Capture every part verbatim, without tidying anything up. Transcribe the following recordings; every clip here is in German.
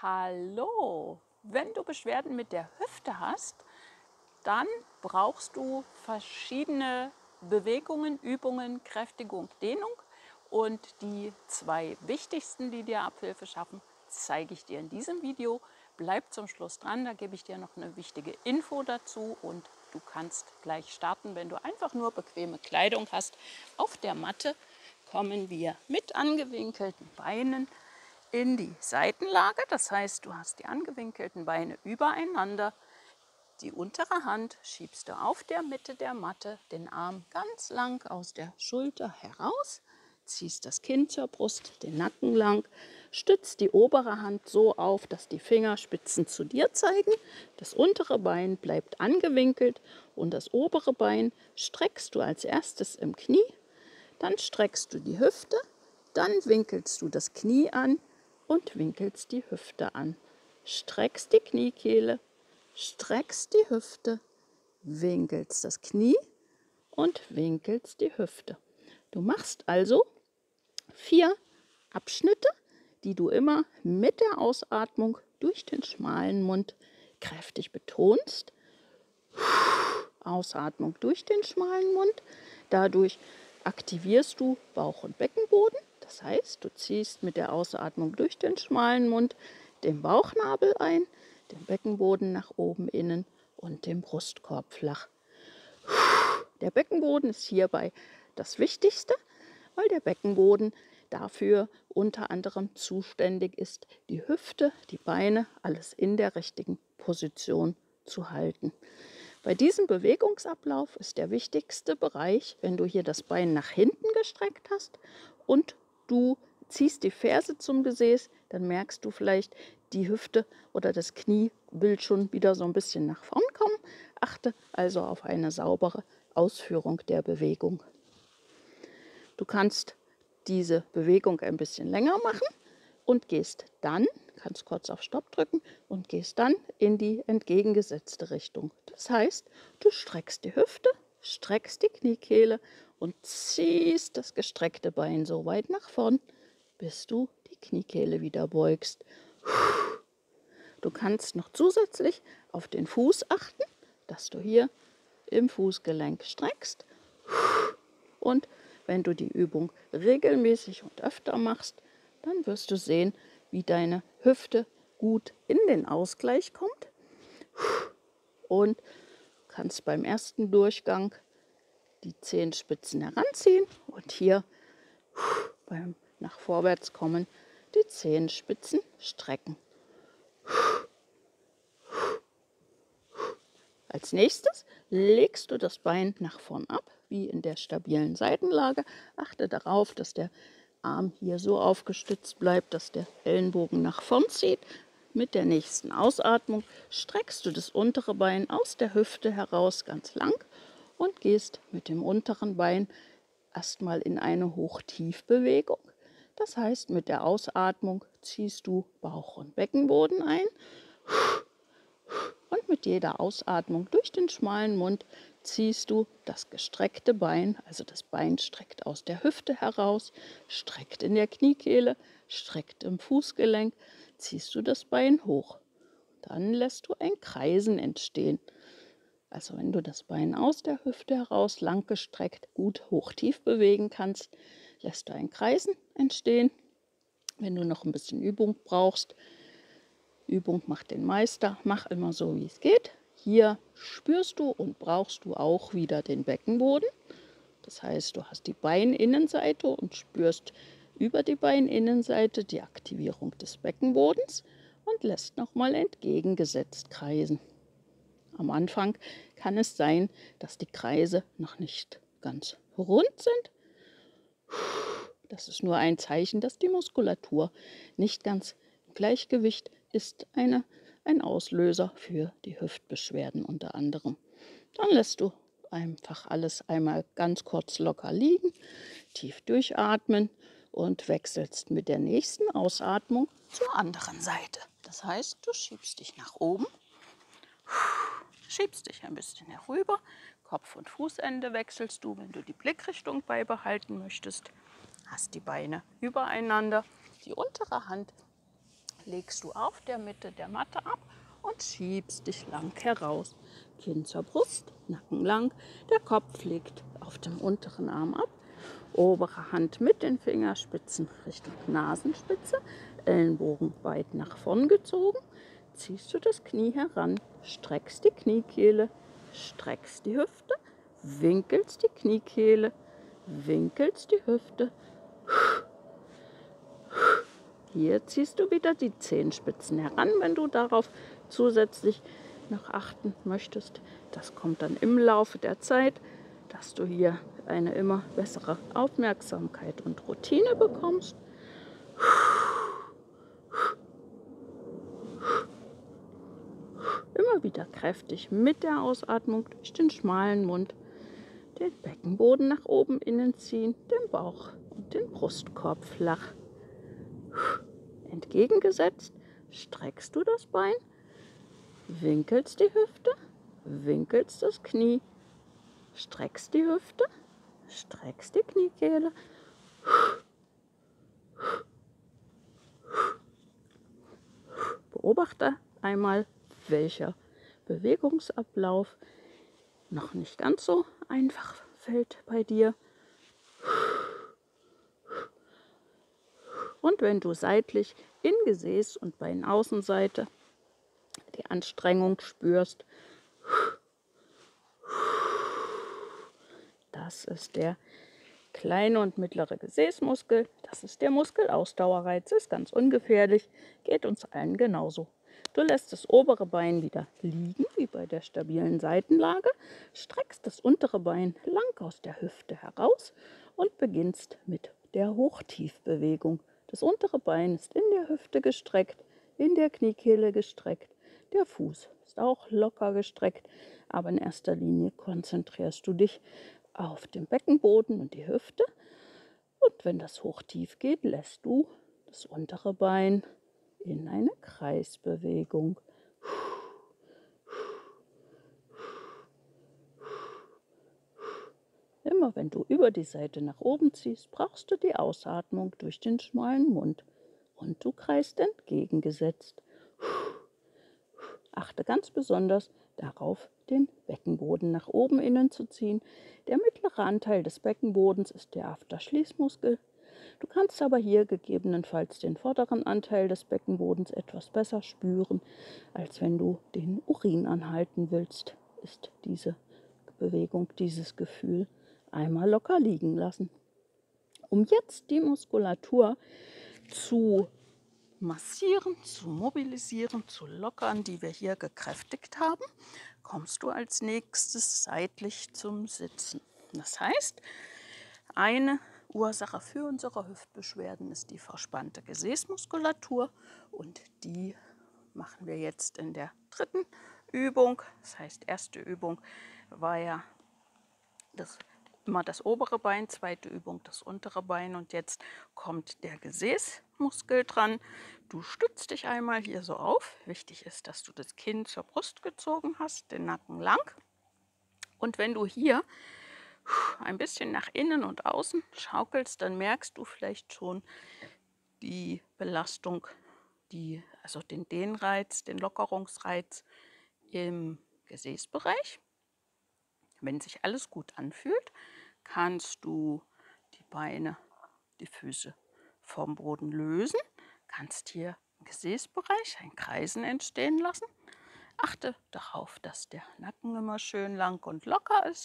Hallo, wenn du Beschwerden mit der Hüfte hast, dann brauchst du verschiedene Bewegungen, Übungen, Kräftigung, Dehnung. Und die zwei wichtigsten, die dir Abhilfe schaffen, zeige ich dir in diesem Video. Bleib zum Schluss dran, da gebe ich dir noch eine wichtige Info dazu und du kannst gleich starten, wenn du einfach nur bequeme Kleidung hast. Auf der Matte kommen wir mit angewinkelten Beinen in die Seitenlage. Das heißt, du hast die angewinkelten Beine übereinander. Die untere Hand schiebst du auf der Mitte der Matte, den Arm ganz lang aus der Schulter heraus, ziehst das Kinn zur Brust, den Nacken lang, stützt die obere Hand so auf, dass die Fingerspitzen zu dir zeigen. Das untere Bein bleibt angewinkelt und das obere Bein streckst du als erstes im Knie. Dann streckst du die Hüfte, dann winkelst du das Knie an und winkelst die Hüfte an. Streckst die Kniekehle, streckst die Hüfte, winkelst das Knie und winkelst die Hüfte. Du machst also vier Abschnitte, die du immer mit der Ausatmung durch den schmalen Mund kräftig betonst. Ausatmung durch den schmalen Mund. Dadurch aktivierst du Bauch- und Beckenboden. Das heißt, du ziehst mit der Ausatmung durch den schmalen Mund den Bauchnabel ein, den Beckenboden nach oben innen und den Brustkorb flach. Der Beckenboden ist hierbei das Wichtigste, weil der Beckenboden dafür unter anderem zuständig ist, die Hüfte, die Beine, alles in der richtigen Position zu halten. Bei diesem Bewegungsablauf ist der wichtigste Bereich, wenn du hier das Bein nach hinten gestreckt hast und du ziehst die Ferse zum Gesäß, dann merkst du vielleicht, die Hüfte oder das Knie will schon wieder so ein bisschen nach vorn kommen. Achte also auf eine saubere Ausführung der Bewegung. Du kannst diese Bewegung ein bisschen länger machen und gehst dann, kannst kurz auf Stopp drücken und gehst dann in die entgegengesetzte Richtung. Das heißt, du streckst die Hüfte, streckst die Kniekehle und ziehst das gestreckte Bein so weit nach vorn, bis du die Kniekehle wieder beugst. Du kannst noch zusätzlich auf den Fuß achten, dass du hier im Fußgelenk streckst. Und wenn du die Übung regelmäßig und öfter machst, dann wirst du sehen, wie deine Hüfte gut in den Ausgleich kommt. Und kannst beim ersten Durchgang die Zehenspitzen heranziehen und hier beim nach vorwärts kommen die Zehenspitzen strecken. Als nächstes legst du das Bein nach vorn ab, wie in der stabilen Seitenlage. Achte darauf, dass der Arm hier so aufgestützt bleibt, dass der Ellenbogen nach vorn zieht. Mit der nächsten Ausatmung streckst du das untere Bein aus der Hüfte heraus ganz lang und gehst mit dem unteren Bein erstmal in eine Hoch-Tief-Bewegung. Das heißt, mit der Ausatmung ziehst du Bauch- und Beckenboden ein. Und mit jeder Ausatmung durch den schmalen Mund ziehst du das gestreckte Bein, also das Bein streckt aus der Hüfte heraus, streckt in der Kniekehle, streckt im Fußgelenk, ziehst du das Bein hoch. Dann lässt du ein Kreisen entstehen. Also wenn du das Bein aus der Hüfte heraus lang gestreckt gut hoch-tief bewegen kannst, lässt du ein Kreisen entstehen. Wenn du noch ein bisschen Übung brauchst, Übung macht den Meister, mach immer so, wie es geht. Hier spürst du und brauchst du auch wieder den Beckenboden. Das heißt, du hast die Beininnenseite und spürst über die Beininnenseite die Aktivierung des Beckenbodens und lässt nochmal entgegengesetzt kreisen. Am Anfang kann es sein, dass die Kreise noch nicht ganz rund sind. Das ist nur ein Zeichen, dass die Muskulatur nicht ganz im Gleichgewicht ist, eine, ein Auslöser für die Hüftbeschwerden unter anderem. Dann lässt du einfach alles einmal ganz kurz locker liegen, tief durchatmen und wechselst mit der nächsten Ausatmung zur anderen Seite. Das heißt, du schiebst dich nach oben, schiebst dich ein bisschen herüber, Kopf- und Fußende wechselst du, wenn du die Blickrichtung beibehalten möchtest. Hast die Beine übereinander, die untere Hand legst du auf der Mitte der Matte ab und schiebst dich lang heraus. Kinn zur Brust, Nacken lang, der Kopf liegt auf dem unteren Arm ab. Obere Hand mit den Fingerspitzen Richtung Nasenspitze, Ellenbogen weit nach vorn gezogen. Ziehst du das Knie heran, streckst die Kniekehle, streckst die Hüfte, winkelst die Kniekehle, winkelst die Hüfte. Hier ziehst du wieder die Zehenspitzen heran, wenn du darauf zusätzlich noch achten möchtest. Das kommt dann im Laufe der Zeit, dass du hier eine immer bessere Aufmerksamkeit und Routine bekommst. Immer wieder kräftig mit der Ausatmung durch den schmalen Mund den Beckenboden nach oben innen ziehen, den Bauch und den Brustkorb flach. Entgegengesetzt streckst du das Bein, winkelst die Hüfte, winkelst das Knie, streckst die Hüfte, streckst die Kniekehle. Beobachte einmal, welcher Bewegungsablauf noch nicht ganz so einfach fällt bei dir. Und wenn du seitlich in Gesäß und Beinaußenseite die Anstrengung spürst, das ist der kleine und mittlere Gesäßmuskel, das ist der Muskelausdauerreiz, ist ganz ungefährlich, geht uns allen genauso. Du lässt das obere Bein wieder liegen, wie bei der stabilen Seitenlage, streckst das untere Bein lang aus der Hüfte heraus und beginnst mit der Hochtiefbewegung. Das untere Bein ist in der Hüfte gestreckt, in der Kniekehle gestreckt. Der Fuß ist auch locker gestreckt, aber in erster Linie konzentrierst du dich auf den Beckenboden und die Hüfte. Und wenn das hoch-tief geht, lässt du das untere Bein in eine Kreisbewegung. Immer wenn du über die Seite nach oben ziehst, brauchst du die Ausatmung durch den schmalen Mund. Und du kreist entgegengesetzt. Achte ganz besonders darauf, den Beckenboden nach oben innen zu ziehen. Der mittlere Anteil des Beckenbodens ist der Afterschließmuskel. Du kannst aber hier gegebenenfalls den vorderen Anteil des Beckenbodens etwas besser spüren, als wenn du den Urin anhalten willst. Ist diese Bewegung, dieses Gefühl einmal locker liegen lassen. Um jetzt die Muskulatur zu massieren, zu mobilisieren, zu lockern, die wir hier gekräftigt haben, kommst du als nächstes seitlich zum Sitzen. Das heißt, eine Ursache für unsere Hüftbeschwerden ist die verspannte Gesäßmuskulatur und die machen wir jetzt in der dritten Übung. Das heißt, erste Übung war ja das immer das obere Bein, zweite Übung das untere Bein und jetzt kommt der Gesäßmuskel dran. Du stützt dich einmal hier so auf. Wichtig ist, dass du das Kinn zur Brust gezogen hast, den Nacken lang. Und wenn du hier ein bisschen nach innen und außen schaukelst, dann merkst du vielleicht schon die Belastung, die, also den Dehnreiz, den Lockerungsreiz im Gesäßbereich. Wenn sich alles gut anfühlt, kannst du die Beine, die Füße vom Boden lösen, kannst hier im Gesäßbereich ein Kreisen entstehen lassen. Achte darauf, dass der Nacken immer schön lang und locker ist.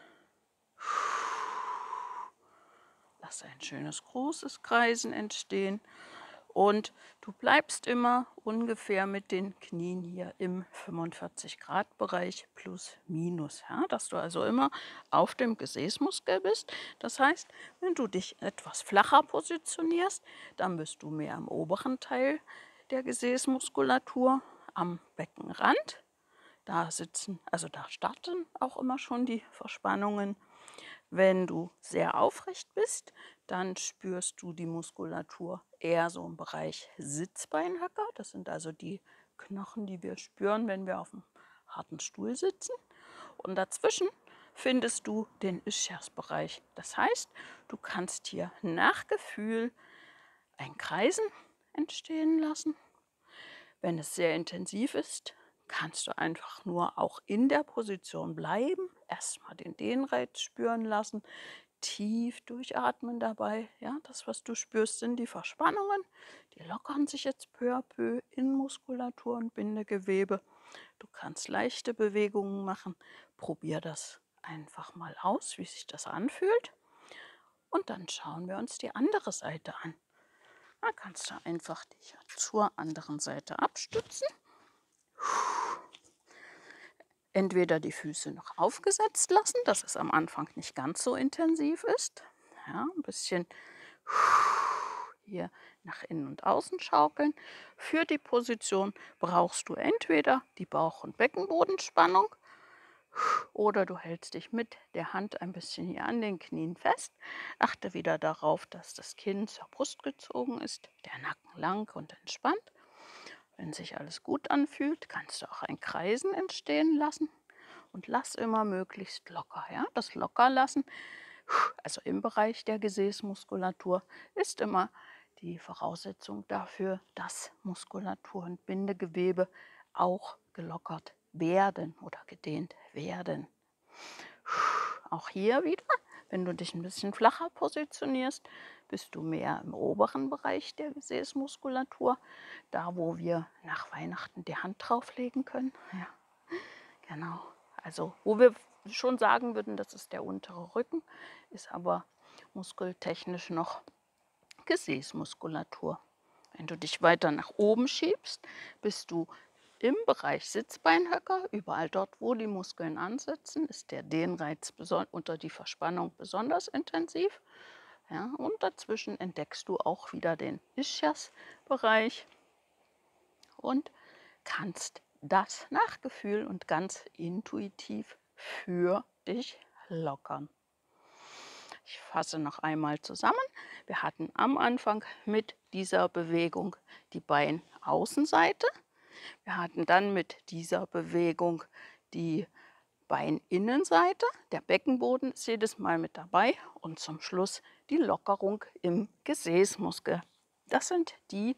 Lass ein schönes großes Kreisen entstehen. Und du bleibst immer ungefähr mit den Knien hier im fünfundvierzig Grad Bereich plus minus. Ja? Dass du also immer auf dem Gesäßmuskel bist. Das heißt, wenn du dich etwas flacher positionierst, dann bist du mehr am oberen Teil der Gesäßmuskulatur, am Beckenrand. Da sitzen, also da starten auch immer schon die Verspannungen. Wenn du sehr aufrecht bist, dann spürst du die Muskulatur eher so im Bereich Sitzbeinhöcker. Das sind also die Knochen, die wir spüren, wenn wir auf einem harten Stuhl sitzen. Und dazwischen findest du den Ischiasbereich. Das heißt, du kannst hier nach Gefühl ein Kreisen entstehen lassen. Wenn es sehr intensiv ist, kannst du einfach nur auch in der Position bleiben, erstmal den Dehnreiz spüren lassen, tief durchatmen dabei. Ja, das, was du spürst, sind die Verspannungen. Die lockern sich jetzt peu à peu in Muskulatur und Bindegewebe. Du kannst leichte Bewegungen machen. Probier das einfach mal aus, wie sich das anfühlt. Und dann schauen wir uns die andere Seite an. Da kannst du einfach dich zur anderen Seite abstützen. Entweder die Füße noch aufgesetzt lassen, dass es am Anfang nicht ganz so intensiv ist. Ja, ein bisschen hier nach innen und außen schaukeln. Für die Position brauchst du entweder die Bauch- und Beckenbodenspannung oder du hältst dich mit der Hand ein bisschen hier an den Knien fest. Achte wieder darauf, dass das Kinn zur Brust gezogen ist, der Nacken lang und entspannt. Wenn sich alles gut anfühlt, kannst du auch ein Kreisen entstehen lassen und lass immer möglichst locker. Ja? Das Lockerlassen, also im Bereich der Gesäßmuskulatur, ist immer die Voraussetzung dafür, dass Muskulatur und Bindegewebe auch gelockert werden oder gedehnt werden. Auch hier wieder, wenn du dich ein bisschen flacher positionierst, bist du mehr im oberen Bereich der Gesäßmuskulatur, da wo wir nach Weihnachten die Hand drauflegen können. Ja, genau. Also wo wir schon sagen würden, das ist der untere Rücken, ist aber muskeltechnisch noch Gesäßmuskulatur. Wenn du dich weiter nach oben schiebst, bist du im Bereich Sitzbeinhöcker, überall dort, wo die Muskeln ansetzen, ist der Dehnreiz unter die Verspannung besonders intensiv. Ja, und dazwischen entdeckst du auch wieder den Ischias-Bereich und kannst das nach Gefühl und ganz intuitiv für dich lockern. Ich fasse noch einmal zusammen. Wir hatten am Anfang mit dieser Bewegung die Beinaußenseite. Wir hatten dann mit dieser Bewegung die Beininnenseite. Der Beckenboden ist jedes Mal mit dabei. Und zum Schluss die Lockerung im Gesäßmuskel. Das sind die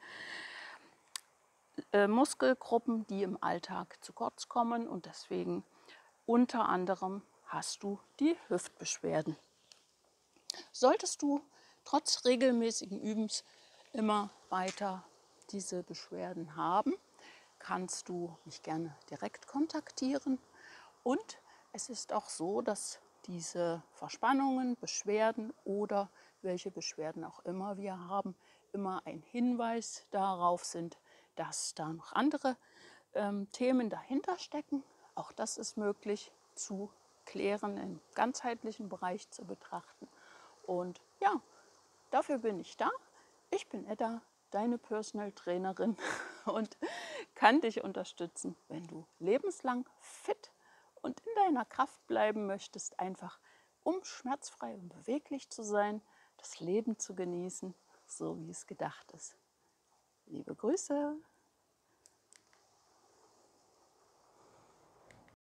äh, Muskelgruppen, die im Alltag zu kurz kommen. Und deswegen unter anderem hast du die Hüftbeschwerden. Solltest du trotz regelmäßigen Übens immer weiter diese Beschwerden haben, kannst du mich gerne direkt kontaktieren. Und es ist auch so, dass diese Verspannungen, Beschwerden oder welche Beschwerden auch immer wir haben, immer ein Hinweis darauf sind, dass da noch andere ähm, Themen dahinter stecken. Auch das ist möglich zu klären, im ganzheitlichen Bereich zu betrachten. Und ja, dafür bin ich da. Ich bin Edda, deine Personal Trainerin und kann dich unterstützen, wenn du lebenslang fit und in deiner Kraft bleiben möchtest, einfach um schmerzfrei und beweglich zu sein, das Leben zu genießen, so wie es gedacht ist. Liebe Grüße!